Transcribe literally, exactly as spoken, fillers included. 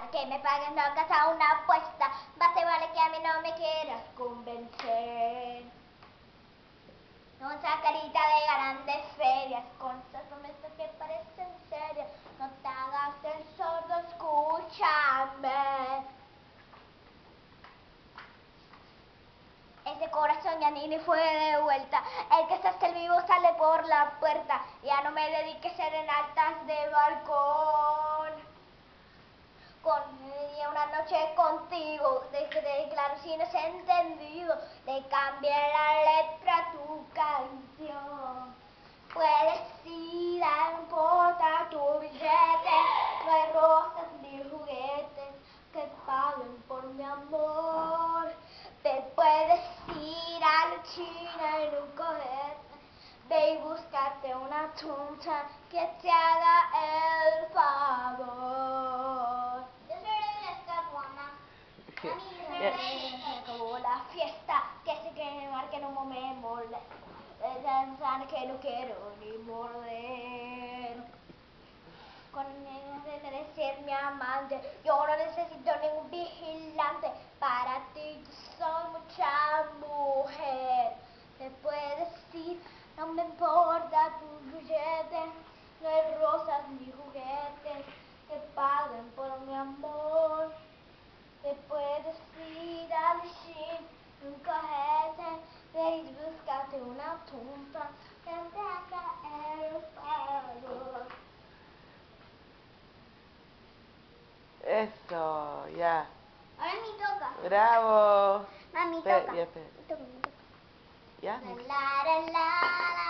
que me paguen no hagas una apuesta. Más te vale que a mí no me quieras convencer. No, esa carita de grandes ferias, con esas promesas que parecen serias. No te hagas el sordo, escúchame. Ese corazón ya ni le fue de vuelta. El que está hasta el vivo sale por la puerta. Ya no me dediques serenatas de balcón. Con una noche contigo, de que de claro si no has entendido, le cambié la letra a tu canción. Puedes ir, no importa tu billete, no hay rosas ni juguetes que paguen por mi amor. Te puedes ir a la China en un cohete, ve y búscate una tonta que te haga el favor. Yo soy esta guana. Se acabó la fiesta, que se quemar, que no me moleste. Que no quiero ni morder. Con ganas de ser mi amante, yo no necesito ningún vigilante. Para ti yo soy mucha mujer. Te puedes ir, no me importa tu billete, no hay rosas ni juguetes que paguen por mi amor. Te puedes ir al Shein, un cojete, ve y búscate una tonta que te haga el favor. Eso, ya. Ahora me toca. Bravo. Mami, Espera, toca. ya, espera. Me toca, me toca. ¿Ya? La, la, la, la.